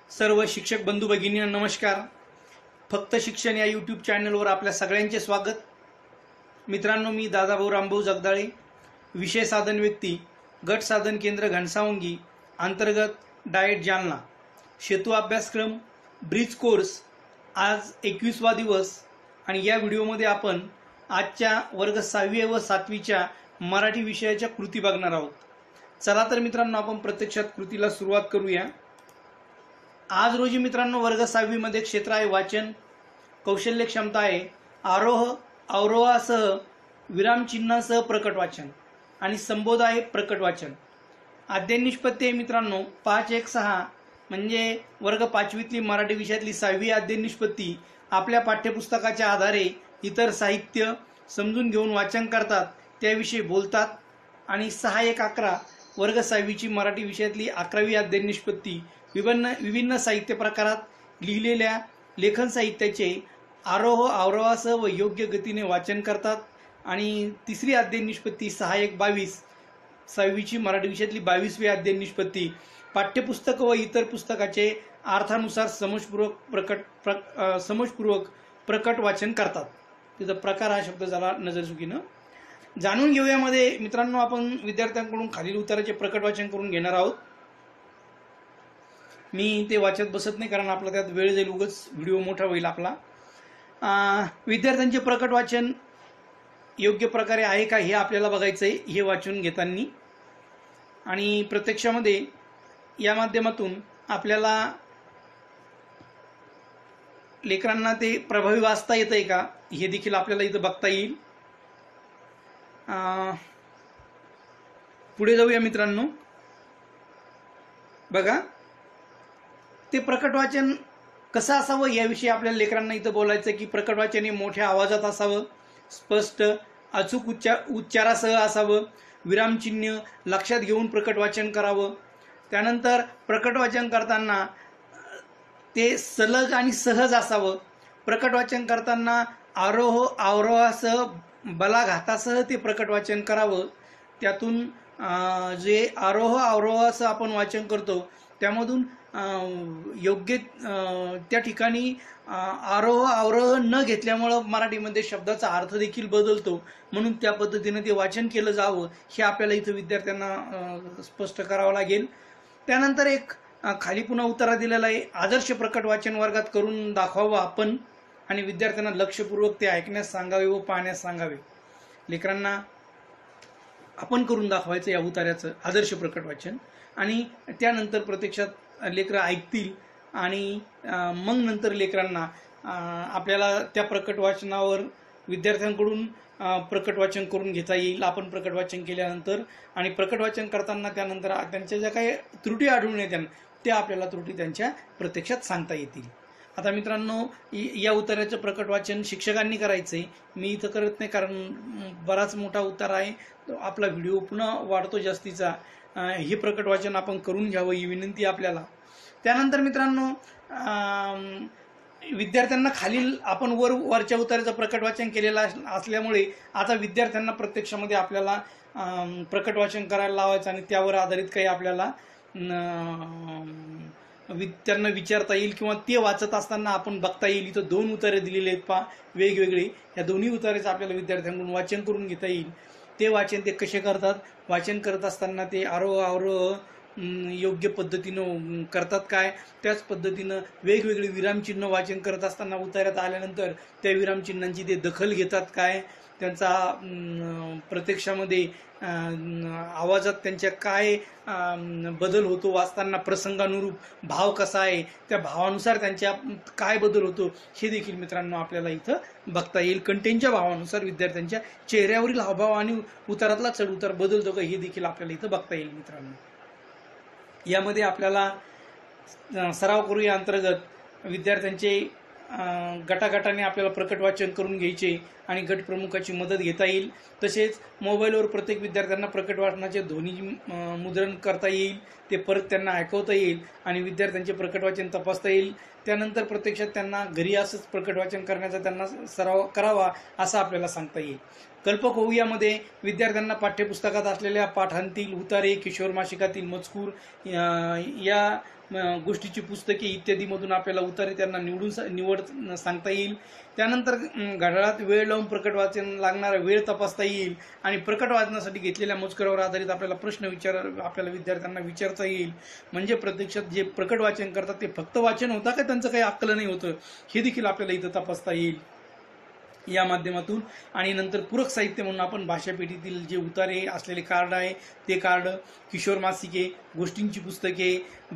सर्व शिक्षक बंधू भगिनींना नमस्कार। फक्त शिक्षण या यूट्यूब चॅनलवर आपल्या सगळ्यांचे स्वागत। मित्रांनो, मी दादाभाऊ रामभाऊ जगदाळे, विषय साधन व्यक्ती, गट साधन केंद्र घनसावंगी अंतर्गत डाएट जालना, सेतू अभ्यासक्रम ब्रिज कोर्स। आज 21वा दिवस आणि या व्हिडिओमध्ये आपण आजच्या वर्ग 6वी व 7वीच्या मराठी विषयाच्या कृती बघणार आहोत। चला तर मित्रांनो, आपण प्रत्यक्षात कृतीला सुरुवात करूया। आज रोजी मित्रांनो वर्ग 6वी मध्ये क्षेत्र आहे वाचन, कौशल्य क्षमता आहे आरोह अवरोहासह विरामचिन्हासह प्रकट वाचन आणि संबोध आहे प्रकट वाचन। अध्ययन निष्पत्ती आहे मित्रांनो 516, म्हणजे वर्ग 5वीतली मराठी विषयातली 6वी अध्ययन निष्पत्ती आपल्या पाठ्यपुस्तकाच्या आधारे इतर साहित्य समजून घेऊन वाचन करतात, त्याविषयी बोलतात। आणि 6-1-11 वर्ग 6वीची मराठी विषयातली 11वी अध्ययन निष्पत्ती विभिन्न साहित्य प्रकारात लिहिलेल्या लेखन साहित्याचे आरोह अवरोहासह व योग्य गतीने वाचन करतात। आणि तिसरी अध्ययन निष्पत्ती 6-1-22 6वीची मराठी विषयातली 22वी अध्ययन निष्पत्ती पाठ्यपुस्तक व इतर पुस्तकाचे अर्थानुसार समजपूर्वक प्रकट वाचन करतात। तिथं प्रकार हा शब्द झाला नजरचुकीनं। जाणून घेऊयामध्ये मित्रांनो, आपण विद्यार्थ्यांकडून खालील उत्तराचे प्रकट वाचन करून घेणार आहोत। मी ते वाचत बसत नाही, कारण आपला त्यात वेळ जाईल, उगाच व्हिडिओ मोठा होईल आपला। विद्यार्थ्यांचे प्रकट वाचन योग्य प्रकारे आहे का हे आपल्याला बघायचं आहे हे वाचून घेताना। आणि प्रत्यक्षामध्ये या माध्यमातून आपल्याला लेकरांना ते प्रभावी वाचता येतंय का हे देखील आपल्याला इथं बघता येईल। पुढे जाऊया मित्रांनो। बघा, ते प्रकट वाचन कसं असावं याविषयी आपल्याला लेकरांना इथं बोलायचं की प्रकट वाचन हे मोठ्या आवाजात असावं, स्पष्ट अचूक उच्चारासह असावं, विरामचिन्ह लक्षात घेऊन प्रकट वाचन करावं। त्यानंतर प्रकट वाचन करताना ते सलग आणि सहज असावं। प्रकट वाचन करताना आरोह अवरोहासह बलाघातासह ते प्रकट वाचन करावं। त्यातून जे आरोह अवरोहासह आपण वाचन करतो त्यामधून योग्य त्या ठिकाणी आरोह अवरोह न घेतल्यामुळं मराठीमध्ये शब्दाचा अर्थ देखील बदलतो, म्हणून त्या पद्धतीने ते वाचन केलं जावं हे आपल्याला इथं विद्यार्थ्यांना स्पष्ट करावं लागेल। त्यानंतर एक खाली पुन्हा उत्तर दिलेला आहे, आदर्श प्रकट वाचन वर्गात करून दाखवावं आपण आणि विद्यार्थ्यांना लक्षपूर्वक ते ऐकण्यास सांगावे व पाहण्यास सांगावे। लेकरांना आपण करून दाखवायचं या उतार्याचं आदर्श प्रकट वाचन, आणि त्यानंतर प्रत्यक्षात लेकरं ऐकतील आणि मग नंतर लेकरांना आपल्याला त्या प्रकट वाचनावर विद्यार्थ्यांकडून प्रकट वाचन करून घेता येईल आपण प्रकट वाचन केल्यानंतर। आणि प्रकट वाचन करताना त्यानंतर त्यांच्या ज्या काही त्रुटी आढळून येत्या त्या आपल्याला त्रुटी त्यांच्या प्रत्यक्षात सांगता येतील। आता मित्रांनो, या उत्तराचं प्रकट वाचन शिक्षकांनी करायचंय, मी इथं करत नाही, कारण बराच मोठा उत्तर आहे, तो आपला व्हिडिओ पुन्हा वाढतो जास्तीचा। हे प्रकट वाचन आपण करून घ्यावं ही विनंती आपल्याला। त्यानंतर मित्रांनो, विद्यार्थ्यांना खालील आपण वरच्या उत्तराचं प्रकट वाचन केलेलं असल्यामुळे आता विद्यार्थ्यांना प्रत्यक्षामध्ये आपल्याला प्रकट वाचन करायला लावायचं आणि त्यावर आधारित काही आपल्याला त्यांना विचारता येईल किंवा ते वाचत असताना आपण बघता येईल। इथं 2 उत्तरे दिलेली आहेत पहा वेगवेगळे, या दोन्ही उत्तराचं आपल्याला विद्यार्थ्यांकडून वाचन करून घेता येईल। ते वाचन ते कसे करतात, वाचन करत असताना ते आरोह अवरोह योग्य पद्धतीनं करतात काय, त्याच पद्धतीनं वेगवेगळे विरामचिन्ह वाचन करत असताना उतार्यात आल्यानंतर त्या विरामचिन्हांची ते दखल घेतात काय, त्यांचा प्रत्यक्षामध्ये आवाजात त्यांच्या काय बदल होतो, वाचताना प्रसंगानुरूप भाव कसा आहे, त्या भावानुसार त्यांच्या काय बदल होतो हे देखील मित्रांनो आपल्याला इथं बघता येईल। कंटेंटच्या भावानुसार विद्यार्थ्यांच्या चेहऱ्यावरील हावभाव आणि उतारातला चढ उतार बदलतो का हे देखील आपल्याला इथं बघता येईल मित्रांनो। यामध्ये आपल्याला सराव करूया अंतर्गत विद्यार्थ्यांचे गटागटाने आपल्याला प्रकट वाचन करून घ्यायचे आणि गट प्रमुखाची मदत घेता येईल। तसेच मोबाईलवर प्रत्येक विद्यार्थ्यांना प्रकट वाचनाचे ध्वनी मुद्रण करता येईल, ते परत त्यांना ऐकवता येईल आणि विद्यार्थ्यांचे प्रकट वाचन तपासता येईल। त्यानंतर प्रत्यक्षात त्यांना घरी असंच प्रकट वाचन करण्याचा त्यांना सराव करावा असं आपल्याला सांगता येईल। कल्पक होऊयामध्ये विद्यार्थ्यांना पाठ्यपुस्तकात असलेल्या पाठांतील उतारे, किशोर मासिकातील मजकूर या गोष्टीची पुस्तके इत्यादीमधून आपल्याला उतारे त्यांना निवड सांगता येईल. त्यानंतर घड्याळात वेळ लावून प्रकट वाचन लागणारा वेळ तपासता येईल आणि प्रकट वाचनासाठी घेतलेल्या मजकुरावर आधारित आपल्याला प्रश्न आपल्याला विद्यार्थ्यांना विचारता येईल. म्हणजे प्रत्यक्षात जे प्रकट वाचन करतात ते फक्त वाचन होता का त्यांचं काही अक्कल नाही होतं हे देखील आपल्याला इथं तपासता येईल या माध्यमातून. आणि नंतर पूरक साहित्य म्हणून आपण भाषापेठीतील जे उतारे असलेले कार्ड आहे ते कार्ड, किशोर मासिके, गोष्टींची पुस्तके,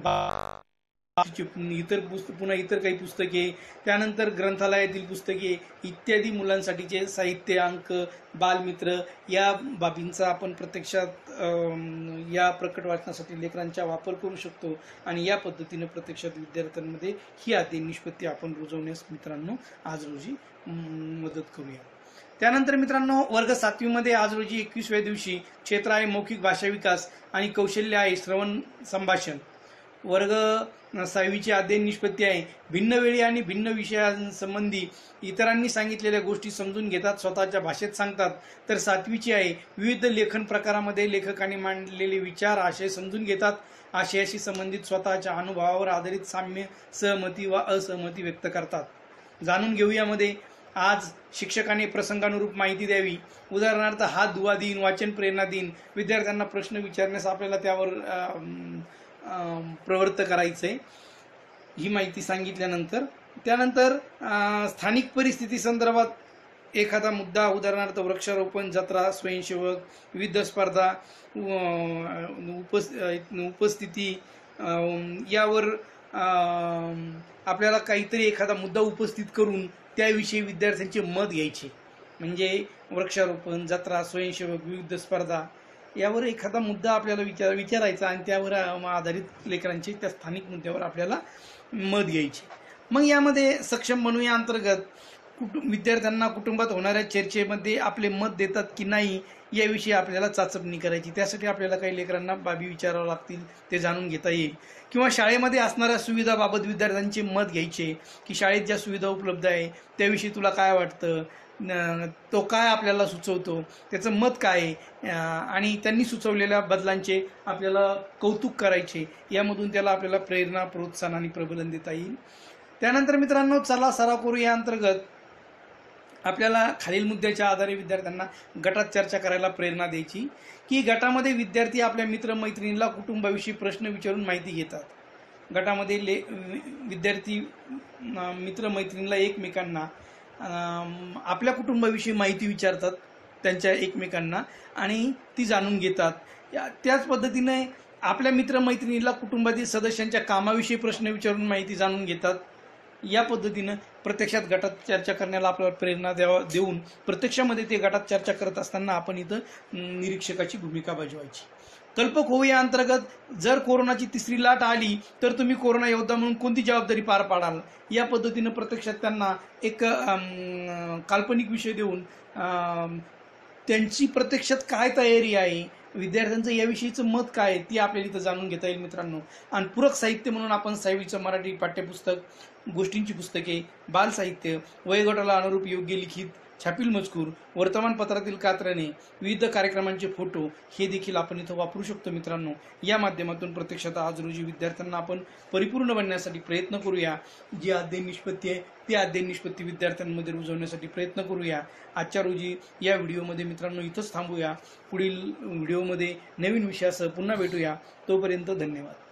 इतर काही पुस्तके, त्यानंतर ग्रंथालयातील पुस्तके इत्यादी मुलांसाठीचे साहित्य, अंक, बालमित्र या बाबींचा आपण प्रत्यक्षात या प्रकट वाचनासाठी लेकरांचा वापर करू शकतो आणि या पद्धतीने प्रत्यक्षात विद्यार्थ्यांमध्ये ही अध्ययन निष्पत्ती आपण रुजवण्यास मित्रांनो आज रोजी मदत करूया. त्यानंतर मित्रांनो वर्ग 7वी मध्ये आज रोजी 21व्या दिवशी क्षेत्र आहे मौखिक भाषा विकास आणि कौशल्य आहे श्रवण संभाषण. वर्ग 6वीची अध्ययन निष्पत्ती आहे भिन्न वेळी आणि भिन्न विषयांसंबंधी इतरांनी सांगितलेल्या गोष्टी समजून घेतात, स्वतःच्या भाषेत सांगतात. तर 7वीची आहे विविध लेखन प्रकारामध्ये लेखकांनी मांडलेले विचार, आशय समजून घेतात, आशयाशी संबंधित स्वतःच्या अनुभवावर आधारित साम्य, सहमती वा असहमती व्यक्त करतात. जाणून घेऊयामध्ये आज शिक्षकाने प्रसंगानुरूप माहिती द्यावी. उदाहरणार्थ हात धुवा दिन, वाचन प्रेरणा दिन, विद्यार्थ्यांना प्रश्न विचारण्यास आपल्याला त्यावर प्रवृत्त करायचंय ही माहिती सांगितल्यानंतर. त्यानंतर स्थानिक परिस्थिती संदर्भात एखादा मुद्दा, उदाहरणार्थ वृक्षारोपण, जत्रा, स्वयंसेवक, विविध स्पर्धा, उपस्थिती यावर आपल्याला काहीतरी एखादा मुद्दा उपस्थित करून त्याविषयी विद्यार्थ्यांचे मत घ्यायचे. म्हणजे वृक्षारोपण, जत्रा, स्वयंसेवक, विविध स्पर्धा यावर एखादा मुद्दा आपल्याला विचारायचा आणि त्यावर आधारित लेकरांचे त्या स्थानिक मुद्द्यावर आपल्याला मत घ्यायचे. मग यामध्ये सक्षम बनूया अंतर्गत विद्यार्थ्यांना कुटुंबात होणाऱ्या चर्चेमध्ये आपले मत देतात की नाही याविषयी आपल्याला चाचपणी करायची. त्यासाठी आपल्याला काही लेकरांना बाबी विचारावं लागतील, ते जाणून घेता येईल. किंवा शाळेमध्ये असणाऱ्या सुविधाबाबत विद्यार्थ्यांचे मत घ्यायचे की शाळेत ज्या सुविधा उपलब्ध आहे त्याविषयी तुला काय वाटतं, तो काय आपल्याला सुचवतो, त्याचं मत काय आहे आणि त्यांनी सुचवलेल्या बदलांचे आपल्याला कौतुक करायचे. यामधून त्याला आपल्याला प्रेरणा, प्रोत्साहन आणि प्रबोधन देता येईल. त्यानंतर मित्रांनो चला सराव करू या अंतर्गत आपल्याला खालील मुद्द्याच्या आधारे विद्यार्थ्यांना गटात चर्चा करायला प्रेरणा द्यायची की गटामध्ये विद्यार्थी आपल्या मित्रमैत्रिणींना कुटुंबाविषयी प्रश्न विचारून माहिती घेतात. गटामध्ये विद्यार्थी मित्रमैत्रिणींना एकमेकांना आपल्या कुटुंबाविषयी माहिती विचारतात त्यांच्या एकमेकांना आणि ती जाणून घेतात. त्याच पद्धतीने आपल्या मित्रमैत्रिणीला कुटुंबातील सदस्यांच्या कामाविषयी प्रश्न विचारून माहिती जाणून घेतात. या पद्धतीनं प्रत्यक्षात गटात चर्चा करण्याला आपल्याला प्रेरणा देऊन प्रत्यक्षामध्ये ते गटात चर्चा करत असताना आपण इथं निरीक्षकाची भूमिका बजावायची. कल्पक होऊया अंतर्गत जर कोरोनाची 3री लाट आली तर तुम्ही कोरोना योद्धा म्हणून कोणती जबाबदारी पार पाडाल, या पद्धतीनं प्रत्यक्षात त्यांना एक काल्पनिक विषय देऊन त्यांची प्रत्यक्षात काय तयारी आहे, विद्यार्थ्यांचं याविषयीचं मत काय आहे ती आपल्याला इथं जाणून घेता येईल मित्रांनो. आणि पूरक साहित्य म्हणून आपण 6वीचं मराठी पाठ्यपुस्तक, गोष्टींची पुस्तके, बाल साहित्य, वयोगटाला अनुरूप योग्य लिखित, छापील मजकूर, वर्तमानपत्रातील कात्रणे, विविध कार्यक्रमांचे फोटो हे देखील आपण इथं वापरू शकतो मित्रांनो. या माध्यमातून प्रत्यक्षात आज रोजी विद्यार्थ्यांना आपण परिपूर्ण बनण्यासाठी प्रयत्न करूया. जी अध्ययन निष्पत्ती आहे ती अध्ययन निष्पत्ती विद्यार्थ्यांमध्ये रुजवण्यासाठी प्रयत्न करूया. आजच्या रोजी या व्हिडिओमध्ये मित्रांनो इथंच थांबूया. पुढील व्हिडिओमध्ये नवीन विषयासह पुन्हा भेटूया. तोपर्यंत धन्यवाद.